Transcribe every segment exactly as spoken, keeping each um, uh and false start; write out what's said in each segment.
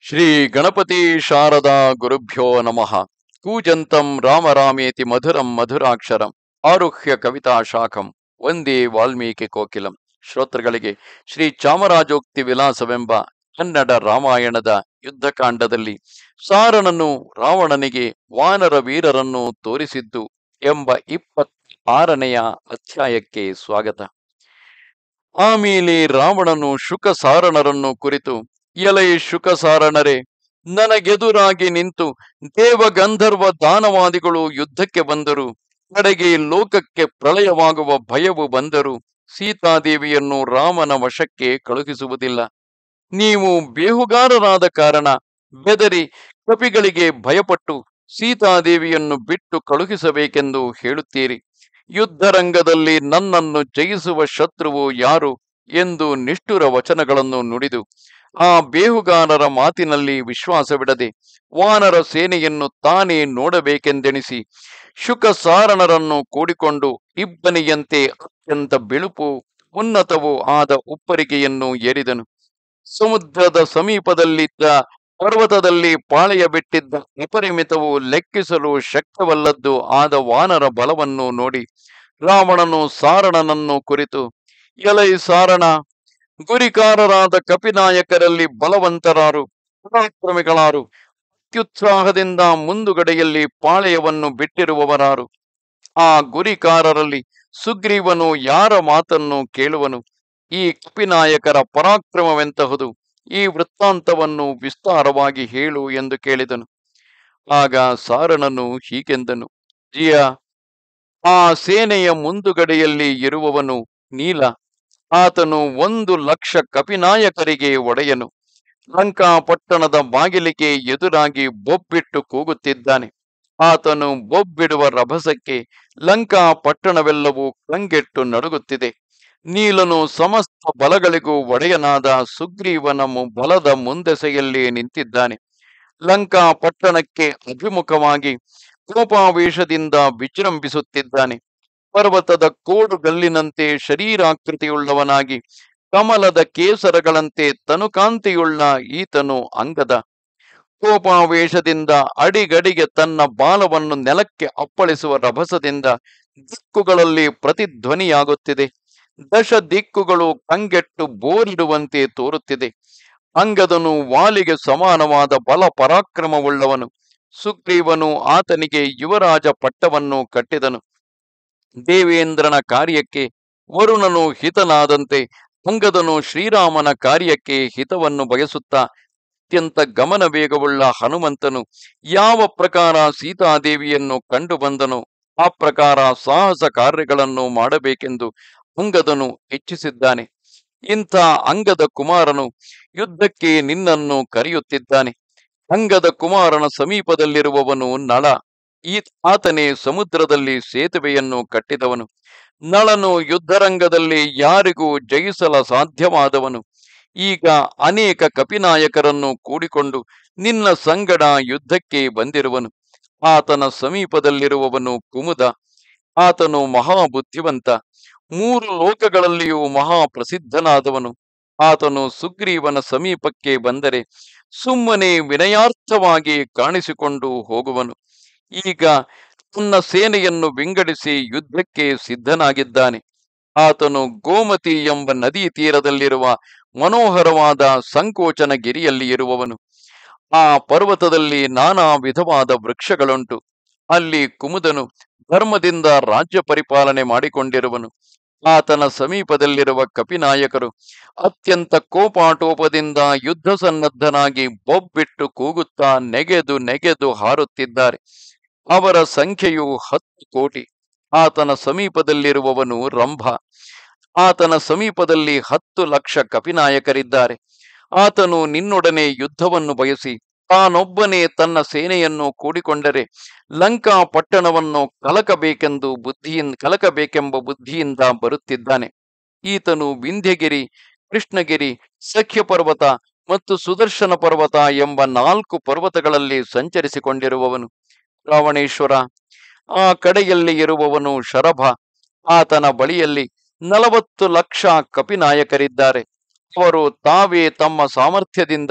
ಶ್ರೀ ಗಣಪತಿ ಶಾರದಾ ಗುರುಭ್ಯೋ ನಮಃ. ಕೂಜಂತಂ ರಾಮ ರಾಮೇತಿ ಮಧುರಂ ಮಧುರಾಕ್ಷರಂ ಆರುಹ್ಯ ಕವಿತಾ ಶಾಖಂ ವಂದೇ ವಾಲ್ಮೀಕಿ ಕೋಕಿಲಂ. ಶ್ರೋತೃಗಳಿಗೆ ಶ್ರೀ ಚಾಮರಾಜೋಕ್ತಿ ವಿಲಾಸವೆಂಬ ಕನ್ನಡ ರಾಮಾಯಣದ ಯುದ್ಧಕಾಂಡದಲ್ಲಿ ಸಾರಣನು ರಾವಣನಿಗೆ ವಾನರ ವೀರರನ್ನು ತೋರಿಸಿದ್ದು ಎಂಬ ಇಪ್ಪತ್ತ ಆರನೆಯ ಅಧ್ಯಾಯಕ್ಕೆ ಸ್ವಾಗತ. ಆಮೇಲೆ ರಾವಣನು ಶುಕ ಸಾರಣರನ್ನು ಕುರಿತು, ಎಲೈ ಶುಕ ಸಾರಣರೇ, ನನಗೆದುರಾಗಿ ನಿಂತು ದೇವಗಂಧರ್ವ ದಾನವಾದಿಗಳು ಯುದ್ಧಕ್ಕೆ ಬಂದರು, ಕಡೆಗೆ ಲೋಕಕ್ಕೆ ಪ್ರಳಯವಾಗುವ ಭಯವು ಬಂದರು ಸೀತಾದೇವಿಯನ್ನು ರಾಮನ ವಶಕ್ಕೆ ಕಳುಹಿಸುವುದಿಲ್ಲ. ನೀವು ಬೇಹುಗಾರರಾದ ಕಾರಣ ಬೆದರಿ ಕಪಿಗಳಿಗೆ ಭಯಪಟ್ಟು ಸೀತಾದೇವಿಯನ್ನು ಬಿಟ್ಟು ಕಳುಹಿಸಬೇಕೆಂದು ಹೇಳುತ್ತೀರಿ. ಯುದ್ಧರಂಗದಲ್ಲಿ ನನ್ನನ್ನು ಜಯಿಸುವ ಶತ್ರುವು ಯಾರು ಎಂದು ನಿಷ್ಠುರ ವಚನಗಳನ್ನು ನುಡಿದು ಆ ಬೇಹುಗಾರರ ಮಾತಿನಲ್ಲಿ ವಿಶ್ವಾಸವಿಡದೆ ವಾನರ ಸೇನೆಯನ್ನು ತಾನೇ ನೋಡಬೇಕೆಂದೆಣಿಸಿ ಶುಕ ಸಾರಣರನ್ನು ಕೂಡಿಕೊಂಡು ಇಬ್ಬನಿಯಂತೆ ಅತ್ಯಂತ ಬಿಳುಪು ಉನ್ನತವೂ ಆದ ಉಪ್ಪರಿಗೆಯನ್ನು ಏರಿದನು. ಸಮುದ್ರದ ಸಮೀಪದಲ್ಲಿದ್ದ ಪರ್ವತದಲ್ಲಿ ಪಾಳೆಯ ಬಿಟ್ಟಿದ್ದ ಅಪರಿಮಿತವು ಲೆಕ್ಕಿಸಲು ಶಕ್ಯವಲ್ಲದ್ದು ಆದ ವಾನರ ಬಲವನ್ನು ನೋಡಿ ರಾವಣನು ಸಾರಣನನ್ನು ಕುರಿತು, ಎಲೈ ಸಾರಣ, ಗುರಿಕಾರರಾದ ಕಪಿನಾಯಕರಲ್ಲಿ ಬಲವಂತರಾರು, ಪರಾಕ್ರಮಿಗಳಾರು, ಅತ್ಯುತ್ಸಾಹದಿಂದ ಮುಂದುಗಡೆಯಲ್ಲಿ ಪಾಳೆಯವನ್ನು ಬಿಟ್ಟಿರುವವರಾರು? ಆ ಗುರಿಕಾರರಲ್ಲಿ ಸುಗ್ರೀವನು ಯಾರ ಮಾತನ್ನು ಕೇಳುವನು? ಈ ಕಪಿನಾಯಕರ ಪರಾಕ್ರಮವೆಂತಹುದು? ಈ ವೃತ್ತಾಂತವನ್ನು ವಿಸ್ತಾರವಾಗಿ ಹೇಳು ಎಂದು ಕೇಳಿದನು. ಆಗ ಸಾರಣನು ಹೀಗೆಂದನು, ಜಿಯ, ಆ ಸೇನೆಯ ಮುಂದುಗಡೆಯಲ್ಲಿ ಇರುವವನು ನೀಲ. ಆತನು ಒಂದು ಲಕ್ಷ ಕಪಿನಾಯಕರಿಗೆ ಒಡೆಯನು. ಲಂಕಾಪಟ್ಟಣದ ಬಾಗಿಲಿಗೆ ಎದುರಾಗಿ ಬೊಬ್ಬಿಟ್ಟು ಕೂಗುತ್ತಿದ್ದಾನೆ. ಆತನು ಬೊಬ್ಬಿಡುವ ರಭಸಕ್ಕೆ ಲಂಕಾಪಟ್ಟಣವೆಲ್ಲವೂ ಕಂಗೆಟ್ಟು ನಡುಗುತ್ತಿದೆ. ನೀಲನು ಸಮಸ್ತ ಬಲಗಳಿಗೂ ಒಡೆಯನಾದ ಸುಗ್ರೀವನ ಬಲದ ಮುಂದೆಸೆಯಲ್ಲಿ ನಿಂತಿದ್ದಾನೆ. ಲಂಕಾಪಟ್ಟಣಕ್ಕೆ ಅಭಿಮುಖವಾಗಿ ಕೋಪಾವೇಶದಿಂದ ವಿಜೃಂಭಿಸುತ್ತಿದ್ದಾನೆ. ಪರ್ವತದ ಕೋಡುಗಲ್ಲಿನಂತೆ ಶರೀರಾಕೃತಿಯುಳ್ಳವನಾಗಿ ಕಮಲದ ಕೇಸರಗಳಂತೆ ತನುಕಾಂತಿಯುಳ್ಳ ಈತನು ಅಂಗದ. ಕೋಪಾವೇಶದಿಂದ ಅಡಿಗಡಿಗೆ ತನ್ನ ಬಾಲವನ್ನು ನೆಲಕ್ಕೆ ಅಪ್ಪಳಿಸುವ ರಭಸದಿಂದ ದಿಕ್ಕುಗಳಲ್ಲಿ ಪ್ರತಿಧ್ವನಿಯಾಗುತ್ತಿದೆ. ದಶ ದಿಕ್ಕುಗಳು ಕಂಗೆಟ್ಟು ಬೋರಿಡುವಂತೆ ತೋರುತ್ತಿದೆ. ಅಂಗದನು ವಾಲಿಗೆ ಸಮಾನವಾದ ಬಲ ಪರಾಕ್ರಮವುಳ್ಳವನು. ಸುಗ್ರೀವನು ಆತನಿಗೆ ಯುವರಾಜ ಪಟ್ಟವನ್ನು ಕಟ್ಟಿದನು. ದೇವೇಂದ್ರನ ಕಾರ್ಯಕ್ಕೆ ವರುಣನು ಹಿತನಾದಂತೆ ಅಂಗದನು ಶ್ರೀರಾಮನ ಕಾರ್ಯಕ್ಕೆ ಹಿತವನ್ನು ಬಯಸುತ್ತಾ ಅತ್ಯಂತ ಗಮನ ವೇಗವುಳ್ಳ ಹನುಮಂತನು ಯಾವ ಪ್ರಕಾರ ಸೀತಾದೇವಿಯನ್ನು ಕಂಡು ಬಂದನು ಆ ಪ್ರಕಾರ ಸಾಹಸ ಕಾರ್ಯಗಳನ್ನು ಮಾಡಬೇಕೆಂದು ಅಂಗದನು ಇಚ್ಛಿಸಿದ್ದಾನೆ. ಇಂಥ ಅಂಗದ ಕುಮಾರನು ಯುದ್ಧಕ್ಕೆ ನಿನ್ನನ್ನು ಕರೆಯುತ್ತಿದ್ದಾನೆ. ಅಂಗದ ಕುಮಾರನ ಸಮೀಪದಲ್ಲಿರುವವನು ನಳ. ಈ ಆತನೇ ಸಮುದ್ರದಲ್ಲಿ ಸೇತುವೆಯನ್ನು ಕಟ್ಟಿದವನು. ನಳನು ಯುದ್ಧರಂಗದಲ್ಲಿ ಯಾರಿಗೂ ಜಯಿಸಲ ಸಾಧ್ಯವಾದವನು. ಈಗ ಅನೇಕ ಕಪಿನಾಯಕರನ್ನು ಕೂಡಿಕೊಂಡು ನಿನ್ನ ಸಂಗಡ ಯುದ್ಧಕ್ಕೆ ಬಂದಿರುವನು. ಆತನ ಸಮೀಪದಲ್ಲಿರುವವನು ಕುಮುದ. ಆತನು ಮಹಾಬುದ್ಧಿವಂತ, ಮೂರು ಲೋಕಗಳಲ್ಲಿಯೂ ಮಹಾಪ್ರಸಿದ್ಧನಾದವನು. ಆತನು ಸುಗ್ರೀವನ ಸಮೀಪಕ್ಕೆ ಬಂದರೆ ಸುಮ್ಮನೆ ವಿನಯಾರ್ಥವಾಗಿ ಕಾಣಿಸಿಕೊಂಡು ಹೋಗುವನು. ಈಗ ತನ್ನ ಸೇನೆಯನ್ನು ವಿಂಗಡಿಸಿ ಯುದ್ಧಕ್ಕೆ ಸಿದ್ಧನಾಗಿದ್ದಾನೆ. ಆತನು ಗೋಮತಿ ಎಂಬ ನದಿ ತೀರದಲ್ಲಿರುವ ಮನೋಹರವಾದ ಸಂಕೋಚನ ಗಿರಿಯಲ್ಲಿ ಇರುವವನು. ಆ ಪರ್ವತದಲ್ಲಿ ನಾನಾ ವಿಧವಾದ ವೃಕ್ಷಗಳುಂಟು. ಅಲ್ಲಿ ಕುಮುದನು ಧರ್ಮದಿಂದ ರಾಜ್ಯ ಪರಿಪಾಲನೆ ಮಾಡಿಕೊಂಡಿರುವನು. ಆತನ ಸಮೀಪದಲ್ಲಿರುವ ಕಪಿನಾಯಕರು ಅತ್ಯಂತ ಕೋಪಾಟೋಪದಿಂದ ಯುದ್ಧ ಸನ್ನದ್ಧನಾಗಿ ಬೊಬ್ಬಿಟ್ಟು ಕೂಗುತ್ತಾ ನೆಗೆದು ನೆಗೆದು ಹಾರುತ್ತಿದ್ದಾರೆ. ಅವರ ಸಂಖ್ಯೆಯು ಹತ್ತು ಕೋಟಿ. ಆತನ ಸಮೀಪದಲ್ಲಿರುವವನು ರಂಭ. ಆತನ ಸಮೀಪದಲ್ಲಿ ಹತ್ತು ಲಕ್ಷ ಕಪಿನಾಯಕರಿದ್ದಾರೆ. ಆತನು ನಿನ್ನೊಡನೆ ಯುದ್ಧವನ್ನು ಬಯಸಿ ತಾನೊಬ್ಬನೇ ತನ್ನ ಸೇನೆಯನ್ನು ಕೂಡಿಕೊಂಡರೆ ಲಂಕಾ ಪಟ್ಟಣವನ್ನು ಕಲಕಬೇಕೆಂದು ಬುದ್ಧಿಯಿಂದ ಕಲಕಬೇಕೆಂಬ ಬುದ್ಧಿಯಿಂದ ಬರುತ್ತಿದ್ದಾನೆ. ಈತನು ವಿಂಧ್ಯಗಿರಿ, ಕೃಷ್ಣಗಿರಿ, ಸಖ್ಯ ಪರ್ವತ ಮತ್ತು ಸುದರ್ಶನ ಪರ್ವತ ಎಂಬ ನಾಲ್ಕು ಪರ್ವತಗಳಲ್ಲಿ ಸಂಚರಿಸಿಕೊಂಡಿರುವವನು. ರಾವಣೇಶ್ವರ, ಆ ಕಡೆಯಲ್ಲಿ ಇರುವವನು ಶರಭ. ಆತನ ಬಳಿಯಲ್ಲಿ ನಲವತ್ತು ಲಕ್ಷ ಕಪಿನಾಯಕರಿದ್ದಾರೆ. ಅವರು ತಾವೇ ತಮ್ಮ ಸಾಮರ್ಥ್ಯದಿಂದ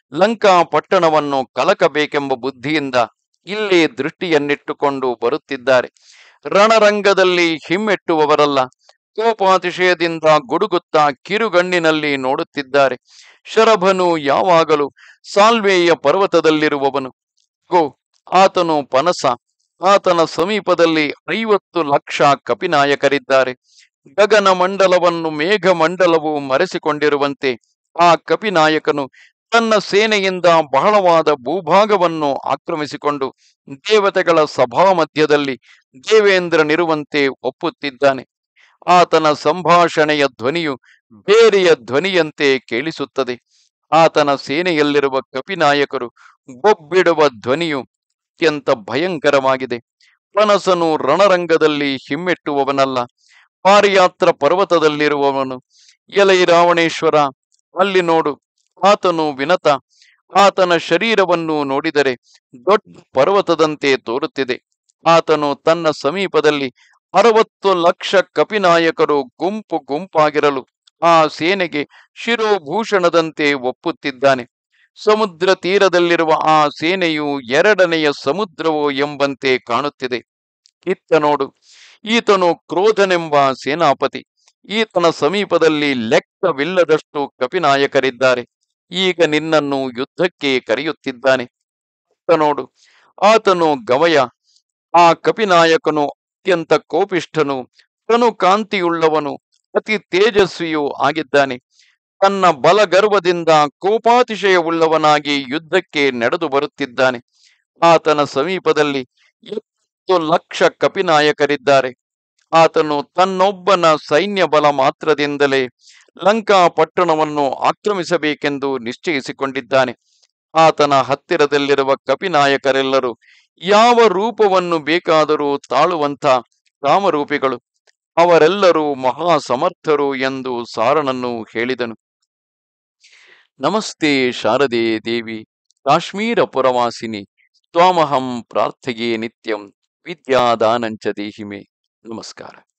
ಲಂಕಾ ಪಟ್ಟಣವನ್ನು ಕಲಕಬೇಕೆಂಬ ಬುದ್ಧಿಯಿಂದ ಇಲ್ಲಿ ದೃಷ್ಟಿಯನ್ನಿಟ್ಟುಕೊಂಡು ಬರುತ್ತಿದ್ದಾರೆ. ರಣರಂಗದಲ್ಲಿ ಹಿಮ್ಮೆಟ್ಟುವವರಲ್ಲ. ಕೋಪಾತಿಶಯದಿಂದ ಗುಡುಗುತ್ತಾ ಕಿರುಗಣ್ಣಿನಲ್ಲಿ ನೋಡುತ್ತಿದ್ದಾರೆ. ಶರಭನು ಯಾವಾಗಲೂ ಸಾಲ್ವೇಯ ಪರ್ವತದಲ್ಲಿರುವವನು. ಗೋ, ಆತನು ಪನಸ. ಆತನ ಸಮೀಪದಲ್ಲಿ ಐವತ್ತು ಲಕ್ಷ ಕಪಿನಾಯಕರಿದ್ದಾರೆ. ಗಗನ ಮಂಡಲವನ್ನು ಮೇಘ ಮಂಡಲವು ಮರೆಸಿಕೊಂಡಿರುವಂತೆ ಆ ಕಪಿನಾಯಕನು ತನ್ನ ಸೇನೆಯಿಂದ ಬಹಳವಾದ ಭೂಭಾಗವನ್ನು ಆಕ್ರಮಿಸಿಕೊಂಡು ದೇವತೆಗಳ ಸಭಾ ಮಧ್ಯದಲ್ಲಿ ದೇವೇಂದ್ರನಿರುವಂತೆ ಒಪ್ಪುತ್ತಿದ್ದಾನೆ. ಆತನ ಸಂಭಾಷಣೆಯ ಧ್ವನಿಯು ಬೇರೆಯ ಧ್ವನಿಯಂತೆ ಕೇಳಿಸುತ್ತದೆ. ಆತನ ಸೇನೆಯಲ್ಲಿರುವ ಕಪಿನಾಯಕರು ಬೊಬ್ಬಿಡುವ ಧ್ವನಿಯು ಅತ್ಯಂತ ಭಯಂಕರವಾಗಿದೆ. ಪನಸನು ರಣರಂಗದಲ್ಲಿ ಹಿಮ್ಮೆಟ್ಟುವವನಲ್ಲ, ಪಾರಿಯಾತ್ರ ಪರ್ವತದಲ್ಲಿರುವವನು. ಎಲೈ ರಾವಣೇಶ್ವರ, ಅಲ್ಲಿ ನೋಡು, ಆತನು ವಿನತ. ಆತನ ಶರೀರವನ್ನು ನೋಡಿದರೆ ದೊಡ್ಡ ಪರ್ವತದಂತೆ ತೋರುತ್ತಿದೆ. ಆತನು ತನ್ನ ಸಮೀಪದಲ್ಲಿ ಅರವತ್ತು ಲಕ್ಷ ಕಪಿನಾಯಕರು ಗುಂಪು ಗುಂಪಾಗಿರಲು ಆ ಸೇನೆಗೆ ಶಿರೋಭೂಷಣದಂತೆ ಒಪ್ಪುತ್ತಿದ್ದಾನೆ. ಸಮುದ್ರ ತೀರದಲ್ಲಿರುವ ಆ ಸೇನೆಯು ಎರಡನೆಯ ಸಮುದ್ರವೋ ಎಂಬಂತೆ ಕಾಣುತ್ತಿದೆ. ಇತ್ತ ನೋಡು, ಈತನು ಕ್ರೋಧನೆಂಬ ಸೇನಾಪತಿ. ಈತನ ಸಮೀಪದಲ್ಲಿ ಲೆಕ್ಕವಿಲ್ಲದಷ್ಟು ಕಪಿನಾಯಕರಿದ್ದಾರೆ. ಈಗ ನಿನ್ನನ್ನು ಯುದ್ಧಕ್ಕೆ ಕರೆಯುತ್ತಿದ್ದಾನೆ. ಇತ್ತ ನೋಡು, ಆತನು ಗವಯ. ಆ ಕಪಿನಾಯಕನು ಅತ್ಯಂತ ಕೋಪಿಷ್ಠನು, ತನು ಕಾಂತಿಯುಳ್ಳವನು, ಅತಿ ತೇಜಸ್ವಿಯೂ ಆಗಿದ್ದಾನೆ. ತನ್ನ ಬಲಗರ್ವದಿಂದ ಕೋಪಾತಿಶಯವುಳ್ಳವನಾಗಿ ಯುದ್ಧಕ್ಕೆ ನಡೆದು ಬರುತ್ತಿದ್ದಾನೆ. ಆತನ ಸಮೀಪದಲ್ಲಿ ಎಪ್ಪತ್ತು ಲಕ್ಷ ಕಪಿನಾಯಕರಿದ್ದಾರೆ. ಆತನು ತನ್ನೊಬ್ಬನ ಸೈನ್ಯ ಬಲ ಮಾತ್ರದಿಂದಲೇ ಲಂಕಾ ಪಟ್ಟಣವನ್ನು ಆಕ್ರಮಿಸಬೇಕೆಂದು ನಿಶ್ಚಯಿಸಿಕೊಂಡಿದ್ದಾನೆ. ಆತನ ಹತ್ತಿರದಲ್ಲಿರುವ ಕಪಿನಾಯಕರೆಲ್ಲರೂ ಯಾವ ರೂಪವನ್ನು ಬೇಕಾದರೂ ತಾಳುವಂಥ ಕಾಮರೂಪಿಗಳು. ಅವರೆಲ್ಲರೂ ಮಹಾ ಸಮರ್ಥರು ಎಂದು ಸಾರಣನು ಹೇಳಿದನು. ನಮಸ್ತೆ ಶಾರದೆ ದೇವಿ, ಕಾಶ್ಮೀರ ಪುರವಾಸಿನಿ. ತ್ವಾಮಹಂ ಪ್ರಾರ್ಥೆಯೇ ನಿತ್ಯಂ, ವಿದ್ಯಾದಾನಂಚ ದೇಹಿಮೆ. ನಮಸ್ಕಾರ.